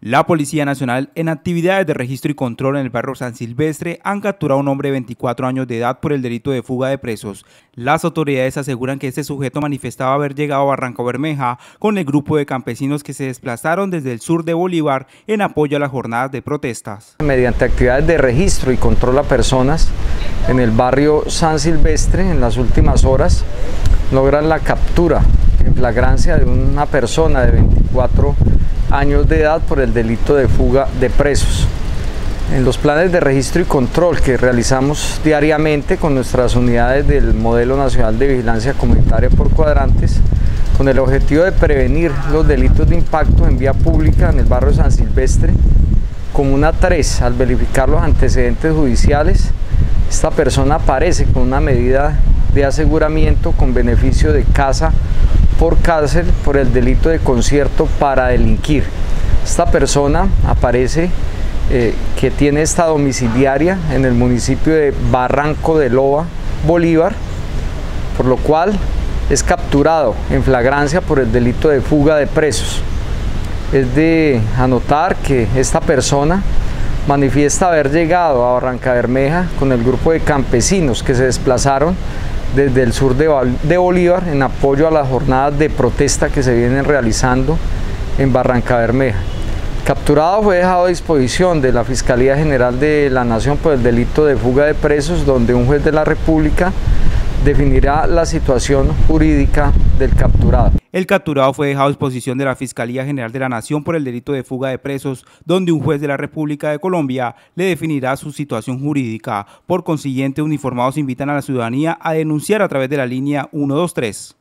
La Policía Nacional, en actividades de registro y control en el barrio San Silvestre, han capturado a un hombre de 24 años de edad por el delito de fuga de presos. Las autoridades aseguran que este sujeto manifestaba haber llegado a Barrancabermeja con el grupo de campesinos que se desplazaron desde el sur de Bolívar en apoyo a las jornadas de protestas. Mediante actividades de registro y control a personas en el barrio San Silvestre, en las últimas horas, logran la captura en flagrancia de una persona de 24 años de edad por el delito de fuga de presos. En los planes de registro y control que realizamos diariamente con nuestras unidades del Modelo Nacional de Vigilancia Comunitaria por cuadrantes, con el objetivo de prevenir los delitos de impacto en vía pública en el barrio San Silvestre, Comuna 3, al verificar los antecedentes judiciales, esta persona aparece con una medida de aseguramiento con beneficio de casa por cárcel por el delito de concierto para delinquir. Esta persona aparece que tiene esta domiciliaria en el municipio de Barranco de Loba, Bolívar, por lo cual es capturado en flagrancia por el delito de fuga de presos. Es de anotar que esta persona manifiesta haber llegado a Barrancabermeja con el grupo de campesinos que se desplazaron desde el sur de Bolívar en apoyo a las jornadas de protesta que se vienen realizando en Barrancabermeja. Capturado fue dejado a disposición de la Fiscalía General de la Nación por el delito de fuga de presos, donde un juez de la República definirá la situación jurídica del capturado. El capturado fue dejado a disposición de la Fiscalía General de la Nación por el delito de fuga de presos, donde un juez de la República de Colombia le definirá su situación jurídica. Por consiguiente, uniformados invitan a la ciudadanía a denunciar a través de la línea 123.